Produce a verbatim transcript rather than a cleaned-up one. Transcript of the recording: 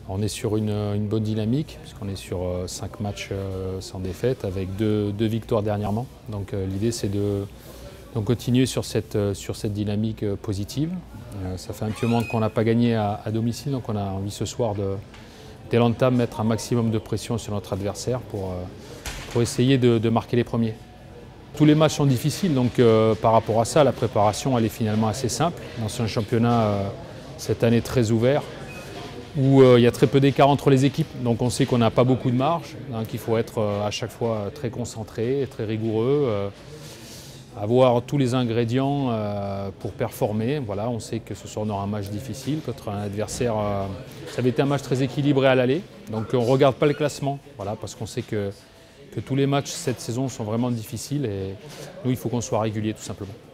On est sur une, une bonne dynamique, puisqu'on est sur euh, cinq matchs euh, sans défaite, avec deux, deux victoires dernièrement. Donc euh, l'idée c'est de, de continuer sur cette, euh, sur cette dynamique euh, positive. Euh, ça fait un petit moment qu'on n'a pas gagné à, à domicile, donc on a envie ce soir de, dès l'entame, mettre un maximum de pression sur notre adversaire pour, euh, pour essayer de, de marquer les premiers. Tous les matchs sont difficiles, donc euh, par rapport à ça, la préparation elle est finalement assez simple. Dans un championnat euh, cette année très ouvert, où euh, il y a très peu d'écart entre les équipes, donc on sait qu'on n'a pas beaucoup de marge, donc il faut être euh, à chaque fois très concentré, très rigoureux, euh, avoir tous les ingrédients euh, pour performer. Voilà, on sait que ce soir on aura un match difficile contre un adversaire. Euh, ça avait été un match très équilibré à l'aller, donc on ne regarde pas le classement, voilà, parce qu'on sait que, que tous les matchs cette saison sont vraiment difficiles et nous il faut qu'on soit régulier tout simplement.